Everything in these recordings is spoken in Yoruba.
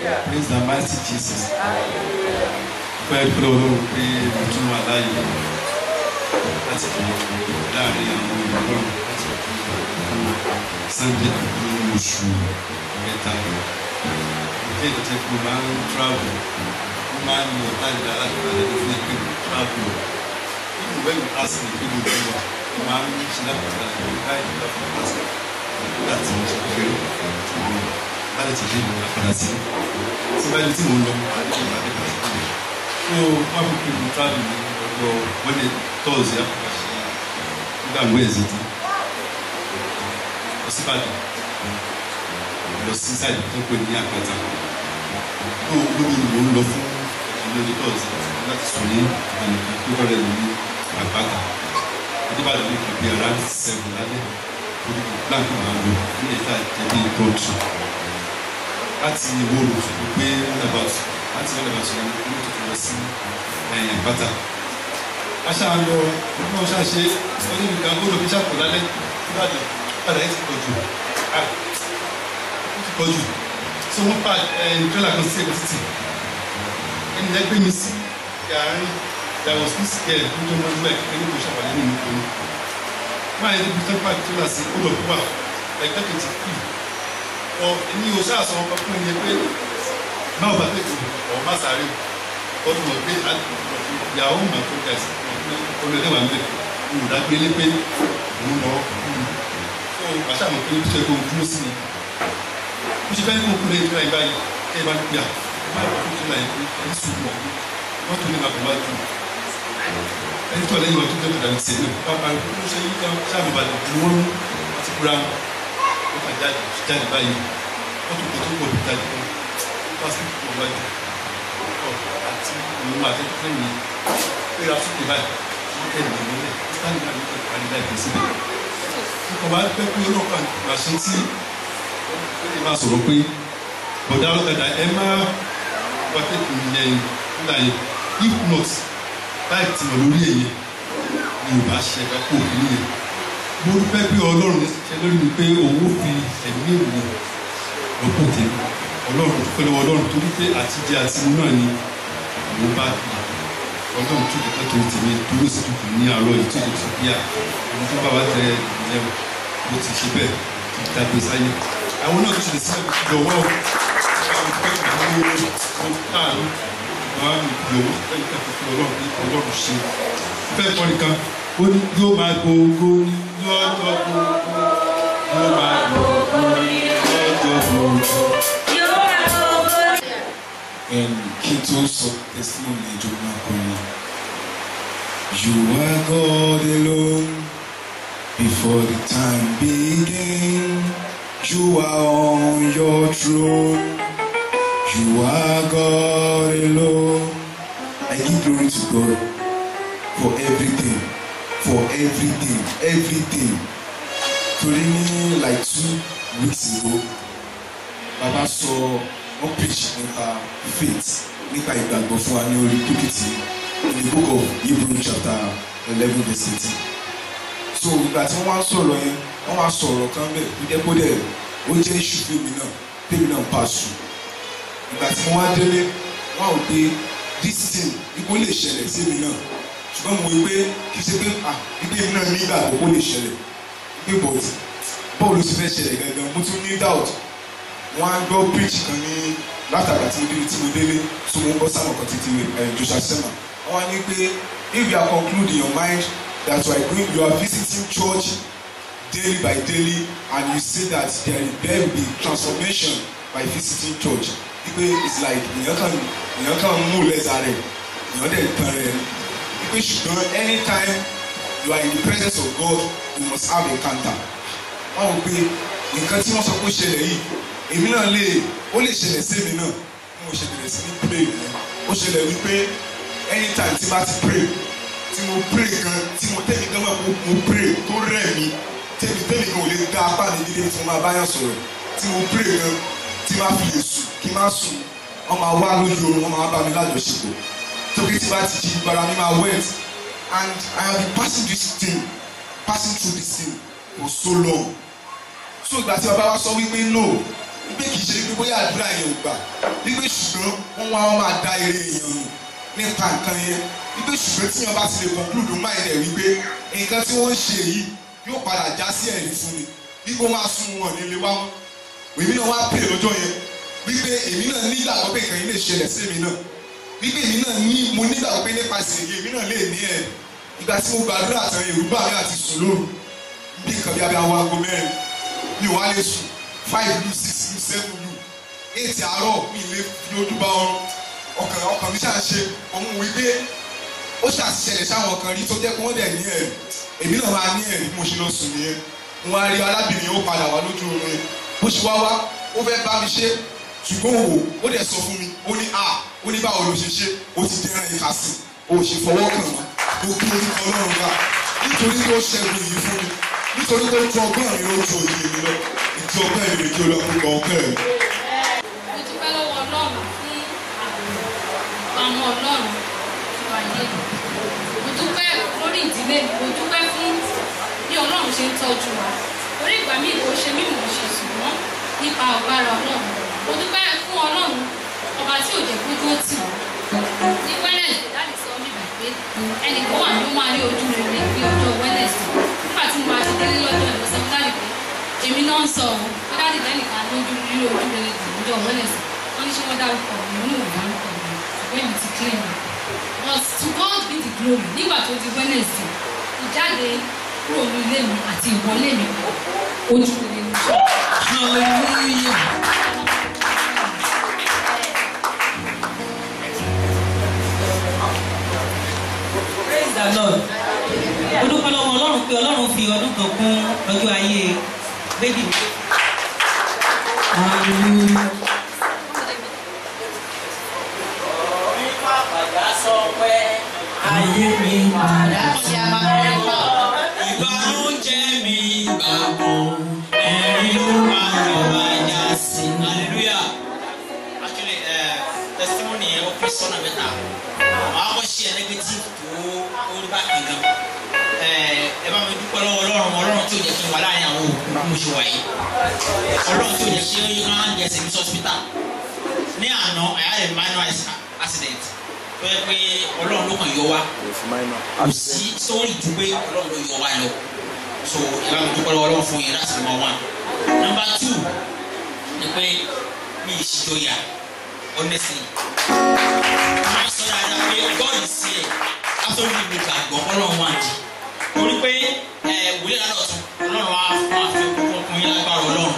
Praise the mighty Jesus. Pray for Ọlọ́run pé mo tún wà láàyè láti fi láàrin àwọn Ọlọ́run láti fi Sunday nínú oṣù mẹ́ta. Ìjẹ́ ìjẹ́ pé mo máa ń travel, mo máa ń lọ táyà láti máa lọ fún ẹgbẹ́ travel. Even when you ask me pé mo ti wà, mo máa ń ṣe láti fi láti fi ask láti mo ṣe kéré láti ti dé ìlú àpàdà sí. Tí bá ní tí mo lọ, àdéhùn àdéhùn àti ìlú. So one people will travel when they Thursday after Wednesday. Osibadi was inside the temple ní Àpáta. No, we will love the Thursday. That's Sunday and people are in Àpáta. Everybody will be around 7 lálẹ́. We will plan to go in the time to be country. That's the whole of the about. Láti wọ́n lè máa ṣe ní ìlú lọ sí Àpáta. Aṣá lọ náà ṣáṣe ọdún nìkan gbọ́dọ̀ fi ṣàpò lálẹ́ Ìbàdàn padà ẹ̀ ti pọ̀ jù. Ó ti pọ̀ jù. So wọ́n pa tírélà kan sí Èkó títì. Ẹni yẹn gbé mi sí yàrá there was this girl nítorí wọ́n gbé ẹni kò ṣàpàdé nínú ìlú. Máa yẹ níbi tó pa tírélà sí ó lọ wà ẹgbẹ́ kejì fún ọ ní o ṣáà sọ ọkọ fún ẹni pé báwo bá tètè ọ̀ má sáré ọdún mọ̀ pé ìyàwó mà tó ga sí olùdẹ́wà ń bẹ̀ olùdágbélé pé òun lọ so àṣà mọ̀ pé ṣe kó dúró sí i bí ṣe fẹ́ kó kúrò ní ìtura ìbáyìí kẹ́ ẹ bá gbà má lọ fún ìtura ìpín ẹni sùnmọ̀ wọ́n tún ní bàbá wá jù ẹni tó lẹ́yìn wọn tó tẹ́tù dàbí sí i pápá ló ṣe yíká sáàmù ìbàdàn ju wọn àti kúra wọn kà jáde báyìí wọ́n tún kò tó pọ̀ jáde fún pásítọ̀ tó wájú àti ìwọ̀n àtẹ́kùn ní ìpéra sókè báyìí wọ́n tẹ̀lé ìmọ̀lẹ̀ ìtàní náà ní ìpàdé láìpẹ́ síbẹ̀. Ọkọ̀ bá pẹ́ pé ọlọ́pàá àṣẹ tí ó lè máa sọ̀rọ̀ pé bọ̀dá ọlọ́kadà ẹ máa wá tẹ̀kùn yẹn nígbà yẹn if not láì tí wọ́n lórí èyẹ ni ò bá ṣe ẹ̀ka kó òfin yẹn. Mo dúpẹ́ pé Ọlọ́run ṣe lórí mi pé òun fi ẹ̀mí ìwòye lọ́pọ̀ tẹ̀lé. Ọlọ́run pẹ̀lú Ọlọ́run torí pé àtijọ́ àti inú náà ni mo bá fi Ọlọ́run tó dìkan tó ti mi dúró sí tuntun ní àárọ̀ yìí tó ti ti bí àwọn tó bá wá tẹ ìyẹn mo ti ṣe bẹ́ẹ̀ tó ti dàgbé sáyé. Àwọn náà tó ṣe lè sí ìjọwọ́ àwọn ìpẹ́kùn káàánú máa ń yọ̀wọ́ ẹ̀ka fífi Ọlọ́run ní Ọlọ́run ṣe. Bẹ́ẹ̀ kọ́ nìkan ó ní yóò máa gbogbo ní lọ́jọ́ gbogbo yóò máa gbogbo ní lọ́jọ́ gbogbo. And Kito's testimony to Makoni. You are God alone before the time began. You are on your throne. You are God alone. I give glory to God for everything. For everything. Everything. Today, like 2 weeks ago, Baba saw one preach nípa faith, nípa ìgbàgbọ́ fún wa ní orí púpìtì in the book of Hebrews chapter 11 verse 18. So ìgbà tí wọ́n wá sọ̀rọ̀ yẹn, wọ́n wá sọ̀rọ̀ kan bẹ́ẹ̀ ó jẹ́ kó dẹ̀ ó jẹ́ iṣu fèmí náà tèmi náà pàṣù. Ìgbà tí wọ́n wá délé, wọ́n á wò pé this thing ipò lè ṣẹlẹ̀ sí mi náà. Ṣùgbọ́n mo wí pé kì í ṣe pé ibi èmi náà nígbà àkókò lè ṣẹlẹ̀. Pé bọ́ọ̀lù ti fẹ́ ṣẹlẹ̀ gangan, mo tún ní doubt. Wọ́n á gbọ́ preach kan ní látàgbà tí mo délé so wọ́n gbọ́ sáwọn kan títí Joshua Sema. Wọ́n á ní pé if you are concluding your mind that you are visiting church daily by daily and you say that there will be transformation by visiting church. Ipe it's like èèyàn kan mú lẹ́sà rẹ̀ èèyàn dẹ̀ tán rẹ̀. Ipe ṣùgbọ́n anytime you are in the presence of God you must have a encounter. Wọ́n wò pé nǹkan tí wọ́n sọ pé ó ṣẹlẹ̀ yìí èmi náà ó lè ṣẹlẹ̀ sí èmi náà bí mo ṣe bẹ̀rẹ̀ sí ní pray ó ṣẹlẹ̀ wípé anytime tí bá ti pray tí mo pray gan tí mo tẹ́mi gan máa mo pray tó rẹ̀ mí tẹ́mi gan ò lè dá apá mi dídé tí mo máa báyàn sọ̀rọ̀ tí mo pray gan tí máa fi lè sùn kí n má sùn wọ́n máa wá lójú oorun wọ́n máa bá mi lájọṣepọ̀ tókè tí bá ti jí gbára mi máa wet and I have been passing through this thing for so long. So ìgbà tí bàbá wa sọ wípé no wípé kì í ṣe wípé bóyá àdúrà yẹn ò gbà, wípé ṣùgbọ́n wọ́n máa da eré èèyàn nù nípa nǹkan yẹn, wípé ṣùgbọ́n tí wọ́n bá ti lè conclude máa yẹ wípé nǹkan tí wọ́n ń ṣe yìí yóò padà já sí ẹ̀rí fún mi, wípé wọ́n á sún wọn nílé wá wọn. Èmi náà wá pè lọ́jọ́ yẹn wípé èmi náà nígbàgbọ́ pé nǹkan yìí lè ṣẹlẹ̀ sí èmi náà, wípé èmi náà mo nígbàgbọ́ pé nípasẹ̀ èyí èmi náà lè ní ẹ̀. Ìgbà tí mo gbàdúrà tán èrú bà mí àti sùn lóru bí nǹkan bí abẹ́ àwọn aago mẹ́rin mi ò wá lè sùn 5 lu 6 lu 7 lu 8 àárọ̀ mi lè fi ojú bá ọkàn mi ṣáà ṣe òun wípé ó ṣàṣìṣẹlẹ̀ sáwọn kan rí tó jẹ́ pé wọ́n dẹ̀ ní ẹ̀rí, èmi náà máa ní ẹ̀rí mo ṣe lọ sùn nìyẹn. Mo wá rí arábìnrin yẹn ó padà wá lójú oorun yẹn bó ṣe wá ó fẹ́ bá mi ṣe ṣùgbọ́n ó dẹ̀ sọ fún mi ó ní báwo ló ṣe ṣe ó ti dẹ́rẹ́ ìka sí ó ṣe fọwọ́ kàn wá ó kí orúkọ Ọlọ́run wá nítorí tó ṣẹ́gun yìí fún mi, nítorí tó ju ọgbọ́n mi ló ju òye mi lọ, ìdí ọgbẹ́ mi kí olóògùn ọgbẹ́ mi. Mo dúpẹ́ lọ́wọ́ Ọlọ́run fún àwọn Ọlọ́run fún ayé mi. Mo dúpẹ́ lórí ìdílé mi, mo dúpẹ́ fún bí Ọlọ́run ṣe ń tọ́jú wa. Orí ìgbà míì kò ṣe mí mò ń ṣe ṣùgbọ́n nípa ọ̀gbára Ọlọ́run. Mo dúpẹ́ fún Ọlọ́run ọba tí ò jẹ́ kó dúró tì wọ́n. Ní Wednesday láti sọ nígbà pé ẹnìkan wà ló máa rí ojú rere ní ọjọ́ Wednesday. Nígbà tí mo máa ti délé lọ́jọ́ ìlú sọ fún dáàdì pé èmi náà ń sọ ọ́ pé dáàdì lẹ́nìkan lójú rí ojú rere jù lọ́jọ́ Wednesday. Wọ́n ní ṣé wọ́n dárúkọ mi, mo ní òun dárúkọ mi, ṣùgbọ́n èmi ti claim mi. But to God be the glory. Nígbà tó di Wednesday, ìjáde kúrò ní ilé mi àti ìwọlé mi ojú rere ní ṣọ́. Hallelujah. Praise the Lord. Mo dúpẹ́ lọ́wọ́ Ọlọ́run pé Ọlọ́run fi ọdún kan kún ọjọ́ ayé bébì mi. Hallelujah. Nípa àgbàdá sọ pé ayé mi padà sí ọ̀rọ̀. Ìbànújẹ́ mi gbàgbọ́, ẹ̀rín ló máa yọ wájà sí. Hallelujah. Actually, testimony yẹn wọ́n fi sọ́nà mẹ́ta. Àwọn akọ́ ṣe negative tó orí bá kankan. Ẹ bá mi dúpẹ́ lọ́wọ́ Ọlọ́run tí ò jẹ́ kí n wà láàrin àwọn òkú mo ṣe wà yìí. Ọlọ́run tí ò jẹ́ kí ó máa ń jẹ́ sẹ́mi hospital. Ní àná, I had a minor accident. Tó yẹ pé Ọlọ́run ló kàn yọ wá. Kò sí sórí ju pé Ọlọ́run ló yọ wá lọ. So ẹ bá mi dúpẹ́ lọ́wọ́ Ọlọ́run fún yẹn, that's number 1. Number 2 ni pé mi ì ṣìjọyà honestly. Máa sọ dáadáa pé God is here. Absolutely mi gbàgbọ́ Ọlọ́run wà ní. Torí pé wòlé lánàá ọ̀tún Ọlọ́run á fi kún yín lágbára Ọlọ́run.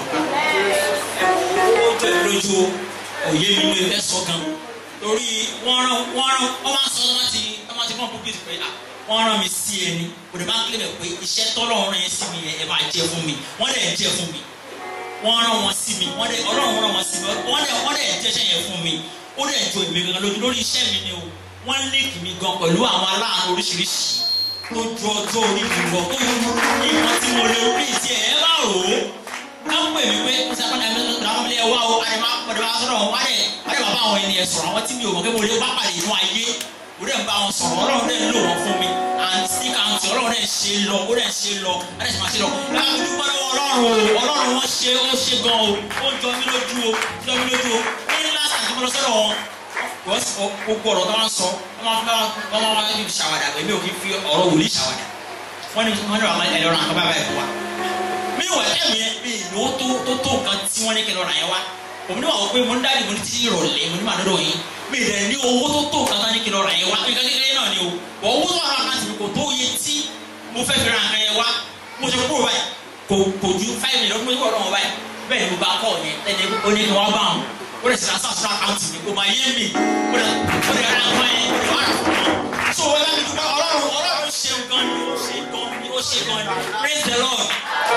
Ó jẹ́ lójú òye mi ló fẹ́ sọ gan. Torí wọ́n máa sọ wọ́n ti kàn púpìtì pé wọ́n rán mi sí ẹni. Kò dé máa ń kílẹ̀ pé iṣẹ́ tọ́lọ́run rẹ̀ sí mi ẹ máa jẹ́ fún mi. Wọ́n dẹ̀ jẹ́ fún mi. Wọ́n rán wọn sí mi. Ọlọ́run rán wọn sí mi. Wọ́n dẹ̀ jẹ́ṣẹ́ yẹn fún mi. Ó dẹ̀ jọ èmi gan lórí iṣẹ́ mi ni o. Wọ́n líkì mi gan pẹ̀lú àwọn aláàánú oríṣiríṣi tó ju ọjọ́ orí mi lọ tó yọ nǹkan tí mo lè rí ti ẹ̀ bá rò ó ká pè mí pé ó sàkóńdà mi lọ́dọ̀ àwọn ilé wa o àdèmá sọ̀rọ̀ wọn wádẹ̀ bàbá àwọn ènìyàn sọ̀rọ̀ àwọn tí mi ò mọ̀ pé mo lè bá pàdé inú ayé ó dẹ̀ ń bá wọn sọ̀rọ̀ Ọlọ́run dẹ̀ ń lò wọ́n fún mi and stick out Ọlọ́run dẹ̀ ṣe lọ ó dẹ̀ ṣe lọ ó dẹ̀ ṣe máa ṣe lọ láti dúpẹ́ lọ́wọ́ Ọlọ́run wọn ṣe gan o ó jọ mí lójú o ní last time tí mo lọ sọ́dọ̀ wọn gbogbo ọ̀rọ̀ tó máa ń sọ wọ́n máa ń ṣàwàdà pẹ̀lú òkè fi ọ̀rọ̀ wòlíì ṣàwàdà wọ́n ní àwọn ẹlẹ́rọ àkọ́bá báyìí fún wa. mi ò wá ẹ̀mí yẹn mi ìlú tó nǹkan tí wọ́n ní kí lọ́ra yẹn wá òun ní wà wọ́n pé mo ń dáàbò mo ní títí ìrọ̀lẹ́ mo ní màá dọ́dọ̀ yín mi ìdẹ̀ ní owó tó nǹkan tán ní kí lọ́ra yẹn wá nǹkan kékeré náà ni o bọ̀ owó tó wà lára láti mi kò tó iye tí mo fẹ́ fi ra nǹkan yẹn wá mo ṣe kúrò báyìí kò ju 5 million mo ní kọ́ ọ̀dọ́ wọn báyìí bẹ́ẹ̀ ni mo bá kọ́ ọ̀yẹn ẹni ó ní kí wọ́n bá wọn ó lè ṣe àṣàṣà àkáǹtì mi kò máa yé mi ó lè ra àwọn ẹyin ó lè wá rà fún mi. so ẹ bá mi dúpẹ́ Ọlọ́run ṣe gan ni ó ṣe gan ni praise the Lord.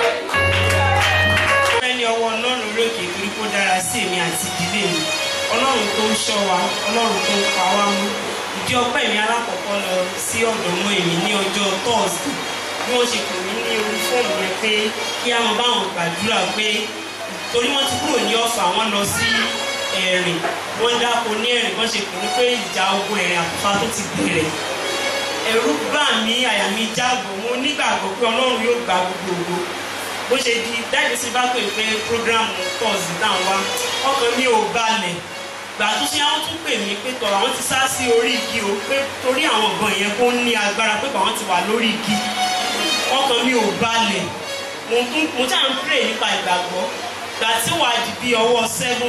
ẹni ọwọ́ Ọlọ́run lókè torí kó dára sí èmi àti ìdílé mi Ọlọ́run tó ń ṣọ́ wa Ọlọ́run tó ń pa wá mú ìdí ọpẹ́ mi alákọ̀ọ́kọ́ lọ sí ọ̀dọ̀ ọmọ èmi ní ọjọ́ Thursday bí wọ́n ṣe pè mí ní orí fóònù yẹn pé kí á mọ báwọn gbàdúrà pé torí wọ́n ti kúrò ní Ọ̀fà wọ́n lọ sí Ẹ̀rìn wọ́n dáko ní Ẹ̀rìn wọ́n ṣe pè ní pé ìjà ogun Ẹ̀rìn Àkúfà tó ti bẹ̀rẹ̀ ẹ̀rù bà mí àyà mi jágbó mo nígbàgbọ́ pé Ọlọ́run yóò gba gbogbo ògo bó ṣe di dáàbì sí bá pè pé program tọ́sí táwọn wá ọkàn mi ò balẹ̀ gbà tó ṣe àwọn tún pè mí pé tọ̀ àwọn ti sá sí orí igi o pé torí àwọn ọ̀gbọ́n yẹn kó ní agbára pé àwọn ti wà lórí igi ọkàn mi ò balẹ̀ mo ṣáà ń pray nípa ìgbàgbọ́ gbà tí wàá di bí ọwọ́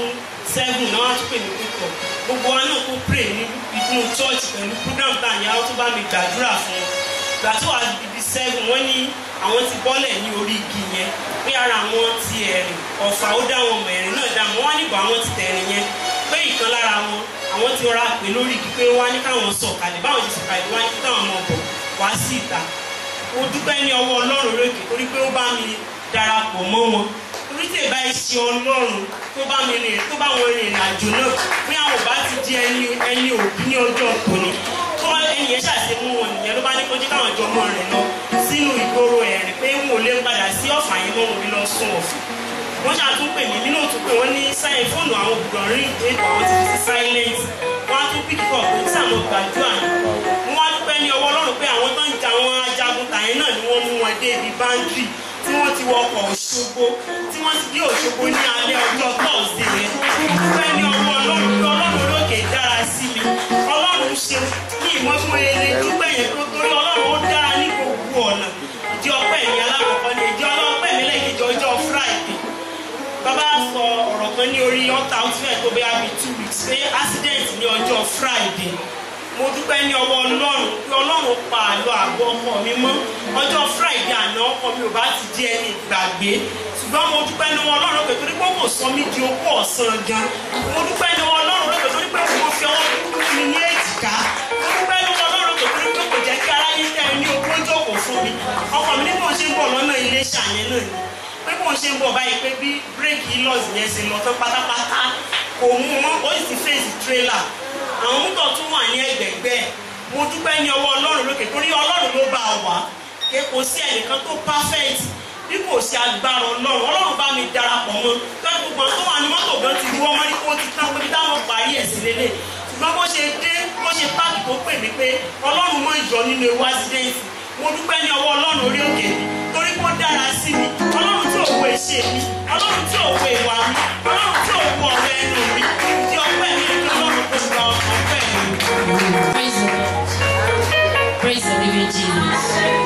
7 náà wá tún pè mí pé tọ̀ gbogbo wa náà tó pray ní inú church pẹ̀lú program tá à ń yá ó tún bá mi gbàdúrà fún wọn gbà tí wàá di bí 7 wọ́n ní àwọn ti bọ́lẹ̀ ní orí igi yẹn pé ara àwọn ti ẹ̀rìn ọ̀fà ó dá wọn mọ̀ ẹ̀rìn náà dá wọn wá nígbà àwọn ti tẹ̀rìn yẹn pé ìkan lára wọn àwọn ti rọra pè lórí igi pé wá ní káwọn sọ̀kalẹ̀ báwọn ti sọ̀kalẹ̀ wá ní káwọn ọmọ bọ̀ wá sí ìta mo dúpẹ́ ní ọwọ́ Ọlọ́run lókè torí pé ó bá mi darapọ̀ mọ́ wọn torí tí ìbá iṣẹ́ Ọlọ́run tó bá wọn rìn ìrìn àjò náà pé àwọn ò bá ti di ẹni òbí ní ọjọ́ tòní tó ẹni yẹn ṣàṣemú wọn nìyẹn ló bá ní kọjú káwọn jọ mọ́ rìn lọ sínú ìgboro ẹ̀rìn pé wọn ò lè padà sí ọ̀fà yẹn mọ́ wọn lọ sún ọ̀fà wọ́n ṣàtún pè mí nínú òtún pé wọ́n ní sáyẹn fóònù àwọn òbúdọ̀ rí ètò àwọn ti fi silence wọ́n á tún píkì kọ̀ pé sàmọ́ gbàdúrà ni wọ́n wá dúpẹ́ ní ọwọ́ Ọlọ́run pé àwọn tó ń ja àwọn ajagun tàyẹn náà ni wọ́n mú wọn dé ibi báńkì tí wọ́n ti wọkọ̀ Òṣogbo tí wọ́n ti dé Òṣogbo ní alẹ́ ọjọ́ tọ́sídé yẹn dúpẹ́ ní ọwọ́ Ọlọ́run pé Ọlọ́run lókè dára sí mi Ọlọ́run ṣe ní ìmọ̀fún eré dúpẹ́ yẹn tó torí Ọlọ́run ó dára ní gbogbo ọ̀nà ìdí ọpẹ́ mi alákọ̀ọ́kọ́ ni ìdí ọlọ́pẹ́ mi lẹ́yìn ọjọ́ Friday bàbá sọ ọ̀rọ̀ kan ní orí ọ̀tá ó ti fẹ́ tó bẹ́ẹ̀ bí 2 weeks pé accident ní ọjọ́ Friday mo dúpẹ́ ní ọwọ́ Ọlọ́run pé Ọlọ́run pa àlọ́ àgọ́ ọkọ mi mọ́ ọjọ́ Friday àná ọkọ mi ò bá ti di ẹni ìgbàgbé ṣùgbọ́n mo dúpẹ́ ní ọwọ́ Ọlọ́run pé torí pé kò sọ mí di okó ọ̀sán gan mo dúpẹ́ ní ọwọ́ Ọlọ́run pé torí pé mo fi ọwọ́ kúkú mi ní èjìká mo dúpẹ́ ní ọwọ́ Ọlọ́run pé torí pé kò jẹ́ kí aráyé tẹ́ ẹ ní okó jókòó fún mi ọkọ mi nígbà ṣe ń bọ̀ lọ́nà ilé ṣàyẹn náà ni pé bó ṣe ń bọ̀ báyìí pé bí bírèkì lọ́ọ̀sì yẹn ṣe lọ tán pátápátá kò mú mọ́ ó sì fèsì tírélà àwọn mọ́tò tún wà ní ẹgbẹ̀gbẹ́ mo dúpẹ́ ní ọwọ́ Ọlọ́run lókè torí Ọlọ́run ló bá wà pé kò sí ẹnìkan tó perfect bí kò sí agbára Ọlọ́run bá mi darapọ̀ mọ́ tọ́jú gbogbo tó wà ní mọ́tò gan ti rí wọ́n mọ́ ní kó ti tán pé táwọn parí ẹ̀ sí lélẹ̀ ṣùgbọ́n bó ṣe dé bó ṣe páàkì tó pè mí pé Ọlọ́run mọ́ ìjọ nínú ewu accident mo dúpẹ́ ní ọwọ́ Ọlọ́run orí òkè mi torí kó dára sí mi Ọlọ́run tí òwò èṣe mi Ọlọ́run tí òwò ìwà mi Ọlọ́run tí òwò ọ̀rọ̀ ẹnu mi tí ọpẹ́ mi ní Ọlọ́run kò gba ọpẹ́ mi. Praise the Lord. Praise the living Jesus.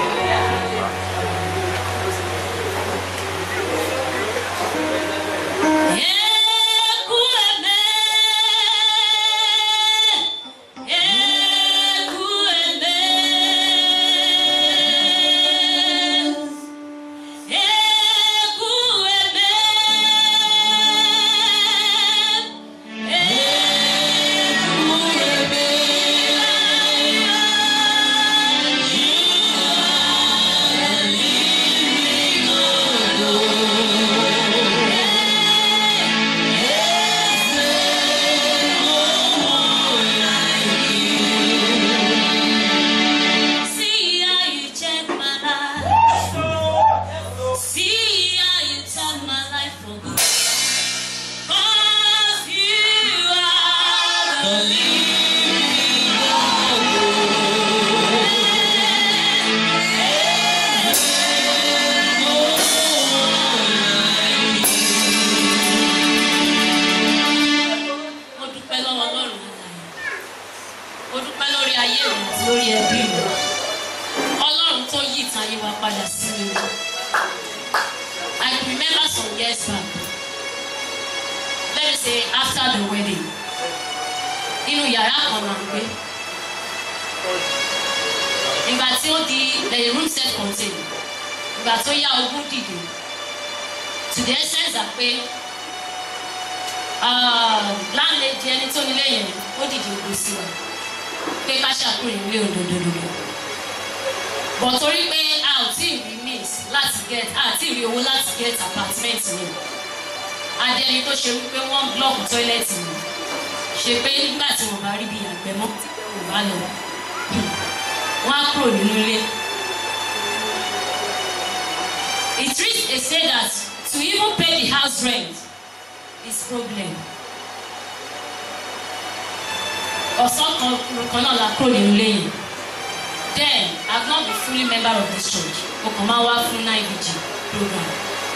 Láńlẹ́dì ẹni tó nílé yẹn ó dìde ògbó sí wa pé ká ṣàkóyè ilé òdòdó bọ̀ torí pé a ò tí ì rí means láti get a ti rí owó láti get apartment ni adẹni tó ṣe wípé wọ́n block toilet ni ṣe pé nígbà tí wọ́n bá rí bí àgbẹ̀ mọ́ tí wọ́n bá lọ wọ́n á kúrò nínú ilé. It reached a stage that to even pay the house rent is problem. Ọ̀sán kan náà la kúrò nínú ilé yìí. Then I've not been fully member of this church. Mo kàn máa wá fún 9VG program.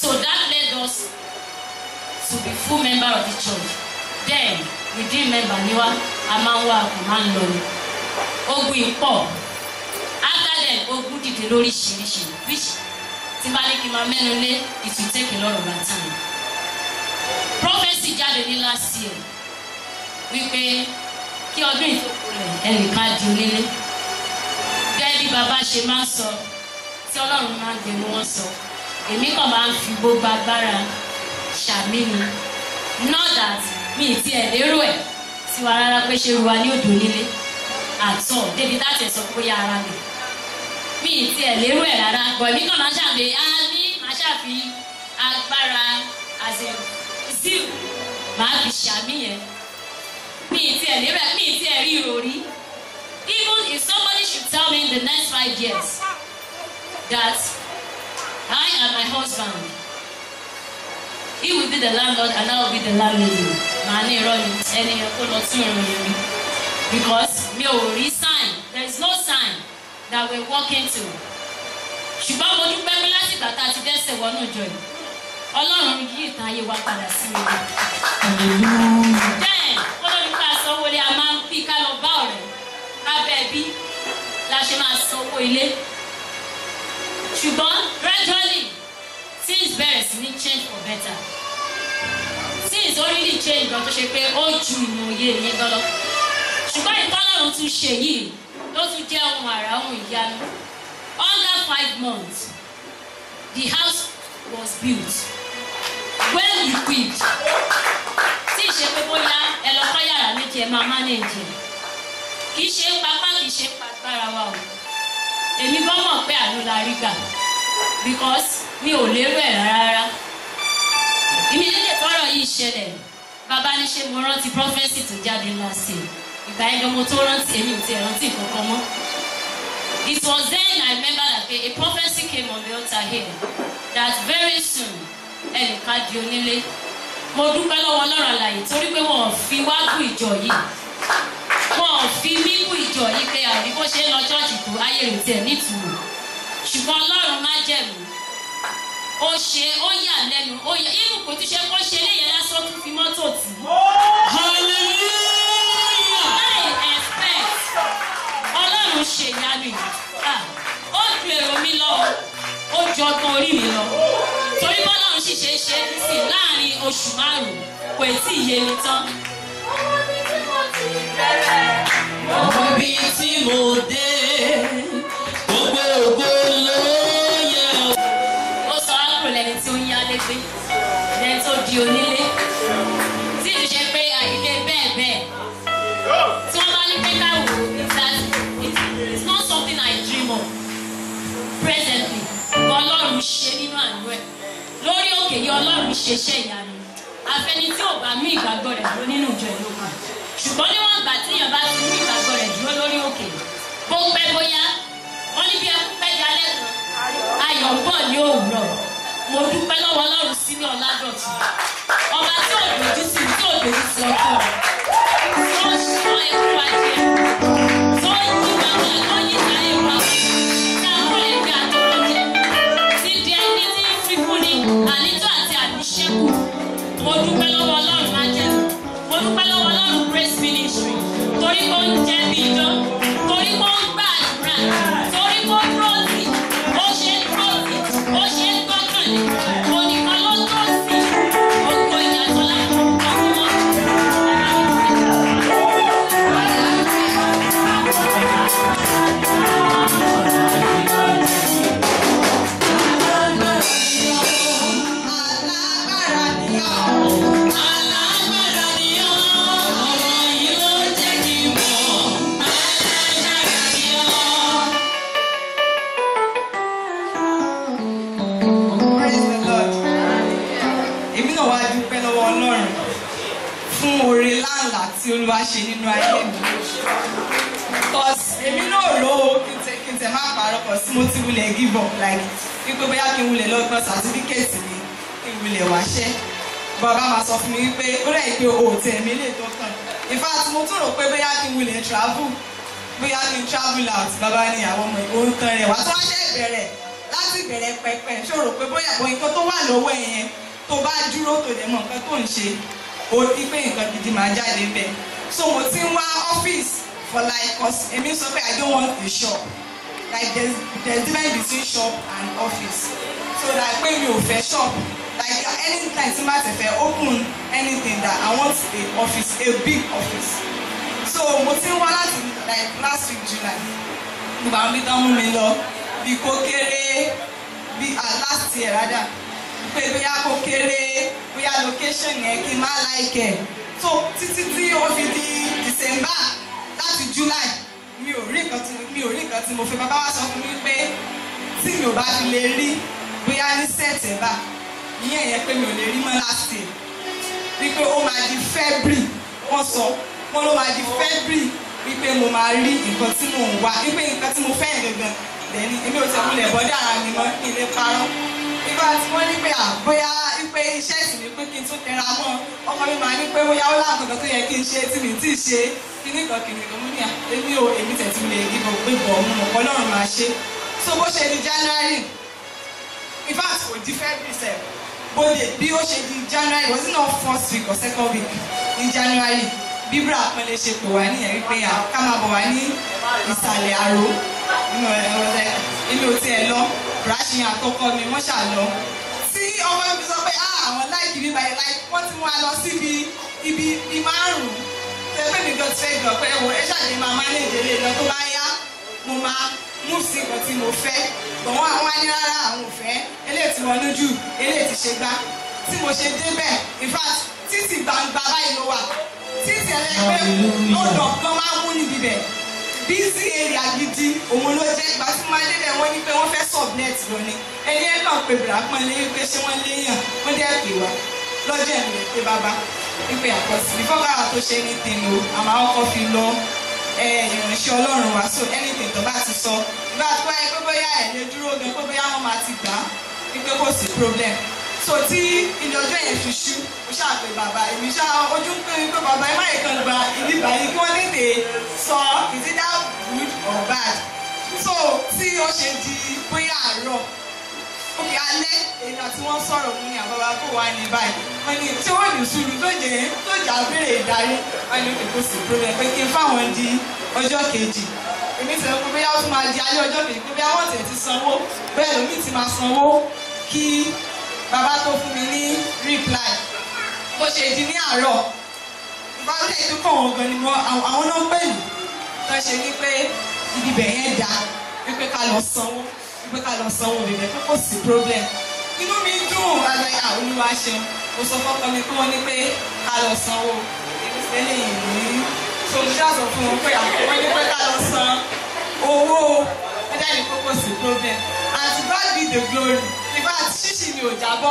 So that led us to be full member of the church. Then within member niwa a máa ń wá kò máa ń lọ ni. Ogun ìpọ̀. After then ogun dìde lóríṣiríṣi which tí bá ní kí n máa mẹ́nu lé it will take a lot of our time. Prophecy jáde ní last year wípé kí ọdún ìtòkùnlẹ̀ ẹnìkan di onílé. Gẹ́gẹ́ bí bàbá ṣe máa ń sọ tí Ọlọ́run máa ń gbẹnu wọn sọ èmi kàn máa ń fi gbogbo agbára ṣàmì ni not that mi ti ẹ̀ lérò ẹ̀ tí wàá rárá pé ṣe ruwa ní odò nílé àtọ̀ débi láti ẹ̀ sọ pé yá ara mi ti ẹ̀ lérò ẹ̀ rárá bọ̀ èmi kàn máa ṣàmì máa ṣàfi agbára àti zeal máa fi ṣàmì yẹn mi ti ẹ̀ lérò ẹ̀ mi ti ẹ̀ rí ìròrí. Even if somebody should tell me in the next 5 years that I and my husband, he will be the landlord and I will be the landlady, because mi ò rí sign, there is no sign that we're walking to. Ṣùgbọ́n mo dúpẹ́ pé láti ìgbà tá a ti dẹ́ṣẹ̀ wọnú ìjọ yìí, Ọlọ́run yí ìtàn ayé wa padà sí mi. Then Ọlọ́run ká sanwó lé a máa ń bí ká lọ bá ọ̀rẹ́. Abẹ́ bí la ṣe máa sanwó ilé. Ṣùgbọ́n gradually things bẹ̀rẹ̀ sí ní change for better. Things already change gan tó ṣe pé ó ju ìmọ̀ òye yẹn gan lọ. Ṣùgbọ́n ìtọ́lọ́run tún ṣe yìí ló tún jẹ́ ohun àrà ohun ìyanu. Under 5 months the house was built well equipped. Tí ìṣe pé bóyá ẹ lọ kọ́ yàrá méjì ẹ máa manage. Kì í ṣe pápá kì í ṣe pàgbára wa o. Èmi gan mọ̀ pé àánú la rí gbà because mi ò lérò ẹ̀ rárá. Ìmídélé tọ́rọ̀ yìí ṣẹlẹ̀ bàbá ní ṣe mo rántí prophecy tó jáde last year. Ìgbà ẹjọ́ mo tó rántí èmi ò tiẹ̀ rántí kankan mọ́. It was then I remember that a prophecy came on the altar here that very soon ẹnìkan di onílé. Mo dúpẹ́ lọ́wọ́ Ọlọ́run àlàyé torí pé wọ́n fi wá kú ìjọ yìí. Wọ́n fi mímú ìjọ yìí pé àrí bó ṣe ń lọ ṣọ́ọ̀ṣì tó ayé rẹ̀ tiẹ̀ nítumọ̀. Ṣùgbọ́n Ọlọ́run má jẹ̀mú. Ó ṣe ó yà lẹ́nu ó yà inú kò tún ṣe kó ṣe léyìn lásán tún fi mọ́tò tì. Hallelujah! I expect Ọlọ́run ṣe ìyanu yìí. Ó ju èrò mi lọ, ó ju ọgbọ́n orí mi lọ. Torí bọ́lọ́run sì ṣe é ṣe é sí láàrin oṣù 5 kò tí ì yé mi tán. Ibi tí mo dé, gbogbo ògo ló yẹ ọ́. Ó sọ àpò lẹni tí ó ń yálé gbé, lẹni tó di onílé. Tí ìlú ṣe pé àìlè bẹ́ẹ̀ bẹ́ẹ̀. Tí wọ́n bá ní pé ká wò it's not something I dream of. Presently, Ọlọ́run ṣe nínú àánú ẹ̀. Lórí òkè yìí Ọlọ́run ṣe iṣẹ́ ìyanu. Àfẹni tí ò bá mú ìgbàgbọ́ rẹ̀ dúró nínú ìjọ ìlú kan. Ṣùgbọ́n níwọ̀n ìgbà tí èèyàn bá ti mú ìgbàgbọ́ rẹ̀ dúró lórí òkè bó pẹ́ bóyá wọ́n ní bí ẹkú pẹ́ jalẹ́ kan ayọ̀ ń bọ̀ ní òwúrọ̀. Mo dúpẹ́ lọ́wọ́ Ọlọ́run sí ní Ọládọ̀tun ọba tí ò dojú sí tí ò dojú sí ọkọ rẹ̀ tó ń ṣọ́ ẹkú ajé tó ń yí bàbá tó ń yí ìdáyé wa tá a kọ́ lè gbé àtọwọ́ jẹ ti di ẹni tí ń fi kú ní ànító àti àníṣẹ́kù. Mo dúpẹ́ lọ́wọ́ Ọlọ́run má jẹ́ mo dúpẹ́ lọ́wọ́ Ọlọ́run Praise Ministry torí kó ń jẹ́ bí idán torí kó ń gbà àdúrà torí kó ń rọ́ọ̀tì ó ṣe ń rọ́ọ̀tì ó ṣe ń gbọ́kànlé oníkan ló tó sí gbogbo ìyàtọ̀ láti ọkọ̀ wọn. Tí Olúwa ṣe nínú ayé mi. Because èmi náà lówó kí n tẹ̀ máa pààrọ̀ pọ̀ sí mo ti wulẹ̀ give up like wípé bóyá kí n wulẹ̀ lọ gbọ́ certificate mi kí n wulẹ̀ wáṣẹ́. Bàbá máa sọ fún mi wípé ó rẹ̀ pé o ò tẹ̀ mí lè tó kàn. In fact mo tún rò pé bóyá kí n wulẹ̀ travel bóyá kí n travel out bàbá ní àwọn ọmọ ìbò ń tan rẹ̀ wá tó wá ṣe ìbẹ̀rẹ̀ láti bẹ̀rẹ̀ pẹpẹ ṣòro pé bóyá bọ́ nǹkan tó wà lọ́wọ́ ẹ̀ yẹn tó bá dúró tó dẹ̀ mọ̀ nǹkan tó ń ṣe ó ní pé nǹkan gidi máa jáde bẹ́ẹ̀. So mo ti ń wá ọ́fíìsì for like cause èmi sọ pé I don't want a shop like there's difference between shop and office so like pé mi ò fẹ́ shop like anytime tí ma ti fẹ́ open anything that I want a office a big office. So mo ti ń wá láti like last week July gbogbo àwọn bí tán mú mi lọ bí kò kéré bí last year rather pé bóyá kò kéré bóyá location yẹn kí n má like ẹ̀ so títí tí ó fi di December láti July mi ò rí nǹkan tí mo fẹ́ bàbá wa sọ fún mi pé tí mi ò bá fi lè rí bóyá ní September ìyẹn yẹn pé mi ò lè rí mọ́ last year wípé ó máa di February wọ́n sọ wọ́n ló máa di February wípé mo máa rí nǹkan tí mò ń wá wípé nǹkan tí mo fẹ́ gangan lẹ́ni èmi ò tẹ̀wé lẹ̀ bọ́dá ara mi mọ́ kí n lè parọ́ nígbà tí wọ́n ní pé bóyá wípé iṣẹ́ ìsìn mi pé kí n tún tẹra mọ́ ọkọ mi máa ní pé bóyá ó láǹkan tó yẹ kí n ṣe tí mi tí ì ṣe kíníkan mú ní èmi tẹ̀tí mi lè dìbò pé bọ̀ mo mọ̀ Ọlọ́run máa ṣe so bó ṣe di January in fact kò di February sef bóde bí ó ṣe di January was it not first week or second week in January bíbélà pẹ́lẹ́ ṣe pè wá níyẹn wípé ká máa bọ̀ wá ní ìsàlẹ̀ àrò èmi ò tiẹ̀ lọ ràṣìyàn àtọkọ mi wọ́n ṣà lọ tí ọmọ mi sọ pé àwọn láìkì bíbá yẹn láì wọ́n ti mú wa lọ síbi ibi 5 tẹ́lẹ̀ mi jọ ti fẹ́ gbọ́ pé ẹ̀wọ̀ ẹ̀ ṣàlẹ̀ máa manage lè lọ tó bá yá mo máa mú sí nǹkan tí mo fẹ́ gbọ̀n àwọn á ní rárá àwọn ò fẹ́ eléyìí tí wọ́n lójú eléyìí ti ṣe gbá tí mo ṣe débẹ̀ in fact títì gbangba báyìí ló wà títì ẹlẹ́gbẹ́ lọ́dọ̀ kan máa ń mú níbi bẹ̀ busy area gidi òun ló jẹ́ ìgbà tí mo débẹ̀ wọ́n ní pé wọ́n fẹ́ subnet lọ ni ẹni ẹ̀ kàn pé bìrà pọ́n lé pé ṣé wọ́n léèyàn wọ́n dẹ́ pè wá lọ́jọ́ ẹ̀mí rẹ̀ pé bàbá wípé àkọsí before kára tó ṣe anything o àmọ́ ọkọ̀ fi lọ ìránṣẹ́ Ọlọ́run wá so anything tó bá ti sọ ìgbà tó wáyé pé bóyá ẹ̀ lè dúró gan pé bóyá wọ́n máa ti gbà á wípé kò sí problem so tí ilé ọjọ́ yẹn fi ṣú ó ṣàpè bàbá èmi ṣá ojú ń pè mí pé bàbá ẹ má yẹ kàn gba ìdí báyìí kí wọ́n tètè sọ is it that good or bad so tí ó ṣe di bóyá àárọ̀ òkè alẹ́ èèyàn tí wọ́n sọ̀rọ̀ fún ní àbábá kó wá ní báyìí wọ́n ní tí wọ́n ní sùúrù tó jà béèrè ìdarí wọ́n ní òkè kò sí problem pé kí n fáwọn di ọjọ́ kejì èmi ti rẹ̀ pé bóyá ó tún máa di alẹ́ ọjọ́ kejì pé bóyá wọ́n tẹ̀ ti sanwó bẹ́ẹ̀ lómi ti máa sanwó kí bàbá tó fún mi ní reply bó ṣe di ní àárọ̀ ìbálòpọ̀ ètò kọ̀ wọ́n gan ni àwọn náà pẹ̀lú tó ṣe wípé ibi bẹ̀ yẹn dá wípé ká lọ sanwó bẹ̀rẹ̀ pé kò sí problem inú mi dùn àgbẹ̀yà Olúwa ṣeun mo sọ fọ́kọ mi pé wọ́n ní pé ká lọ sanwó èmi sẹ́lẹ̀ yìí ní sọ̀rọ̀ sọ fún wọn pé wọ́n ní pé ká lọ san owó ẹ̀dá ní pé kò sí problem and to God be the glory ìbá ṣíṣì mi ò jábọ́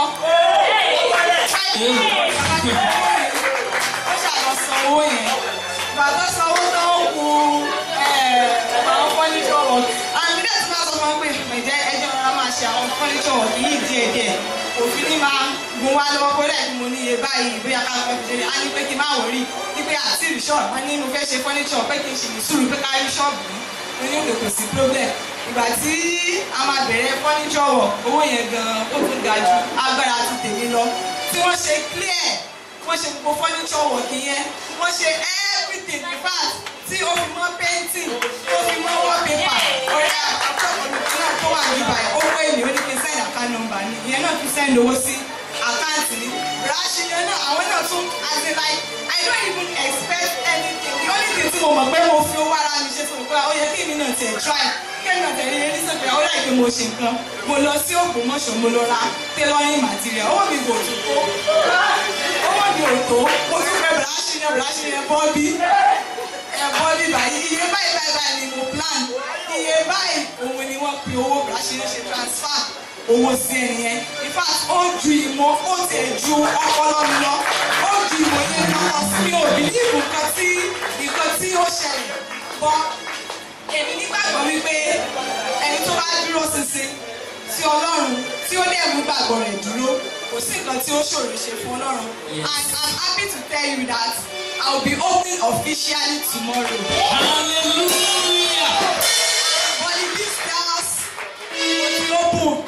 ó ṣàlọ san owó yẹn ìgbà tó san owó tó ń ku àwọn fọ́níṣọ̀ wọ̀ àmì náà ti máa sọ fún wọn pé ẹ̀jẹ̀ ẹjọ́ rárá máa ṣe àwọn fọ́níṣọ̀ wọ̀ yìí díẹ̀díẹ̀ òfin ní máa gun wá lọ́wọ́ kó rẹ̀ ni mo ní iye báyìí bóyá ká lọ́ọ́ fi ṣe á ní pé kí n má wọ̀rí wípé àti ìṣọ́ọ̀bù wọn ní mo fẹ́ ṣe fọ́níṣọ̀ pé kí n ṣe ìṣúrù pé ká rí ṣọ́ọ̀bù mi ní òkè kò sí problem ìgbà tí a máa bẹ̀rẹ̀ fọ́níṣọ̀ wọ̀ owó yẹn gan-an ó tún ga ju agbára ti tèmi lọ tí wọ́n ṣe clear wọ́n ṣe gbogbo fọ́níṣọ̀ wọ̀ kì í yẹn wọ́n ṣe everything in fact tí ó fi mọ́ painting ó fi mọ́ wallpaper ọ̀rẹ́ àkọ́kọ́ mi náà tó wà níbà ẹ̀ owó èlé ó ní kí n send account number ni ìyẹn náà tún send owó sí àkáǹtì ni ràṣìyàn náà àwọn náà tún as in like I don't even expect anything the only thing tí mo mọ̀ pé mo fi owó ara mi ṣe tí mo pé ó yẹ kí èmi náà tiẹ̀ try kí èmi náà tẹ̀lé eré sọ̀tẹ̀ ó láì pé mo ṣe nǹkan mo lọ sí Ògbómọ̀ṣọ́ mo lọ ra tailoring material owó mi kò tún tó owó mi ò tó mo tún fẹ́ ràṣìyàn bọ́ọ̀bì bọ́ọ̀bì báyìí iye báyìí ni mo plan iye báyìí òun ni wọ́n pe owó ràṣìyàn ṣe transfer owó sí ẹni yẹn in fact ó ju ìmọ̀ ó ti ju ọpọlọ mi lọ ó ju ìmọ̀ yẹn lọ sí mi ò bìlíìfù nǹkan tí ó ṣẹlẹ̀ bọ́ èmi nígbàgbọ́ wípé ẹni tó bá dúró ṣinṣin sí Ọlọ́run tí ó lè mú gbàgbọ́ rẹ̀ dúró kò sí nǹkan tí ó ṣòro ṣe fún Ọlọ́run and I'm happy to tell you that I will be opening officially tomorrow. Hallelujah. But in this house, it will be open.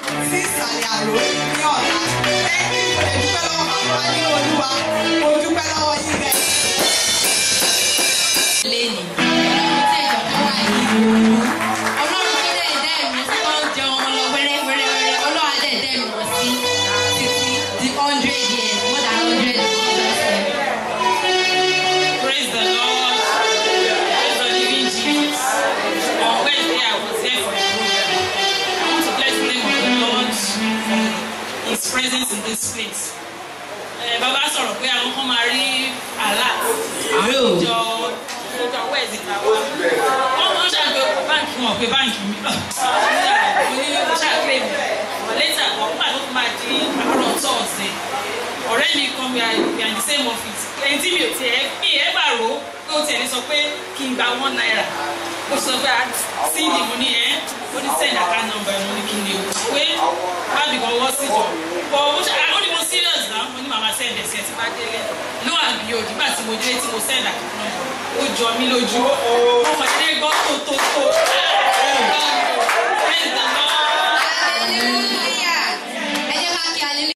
rò ní ọ̀la. Thank you, mo lè dúpẹ́ lọ́wọ́ bàbá wa nínú Olúwa. Mo dúpẹ́ lọ́wọ́ yín rẹ̀. Lẹ́ni, ọlọ́run tí ìjọba wà ní ìlú. Ọlọ́run tó dẹ̀ dẹ́ mi tí wọ́n ń jẹun lọ wẹ́rẹ́wẹ́rẹ́. Ọlọ́run á dẹ̀ dẹ́ mi wọ̀ sí títí di 100 years, more than 100 years. Praise the Lord. Praise the living Jesus. On Wednesday, I was there for a program. I want to bless the name of the Lord for His presence in this place. Bàbá sọ̀rọ̀ pé àwọn kan máa rí àlá. Ìjọ Wẹ́ẹ̀sì tàwa. Wọ́n máa ń ṣàgbé báńkì wọn pé báńkì mi. Mo ní mo ṣàgbé mi. Later, wọ́n pàdé tó máa di àárọ̀ tọ́ọ̀sì. Ọ̀rẹ́ mi kan we are in the same office. Ẹni tí mi ò tiẹ̀ bí ẹ bá rò ó pé ó tiẹ̀ ní sọ pé kí n gba £1. Ó sọ pé Cindy mo ní ẹ́ ó ní send account number mo ní kí n lè wò pé má bì kan wọ́ sí jọ. Bọ̀ ó ní mo serious náà mo ní màmá send ẹ̀sẹ̀ tí bá délé. Ló àbí o nígbà tí mo délé tí mo send account number ó jọ mí lójú. Ó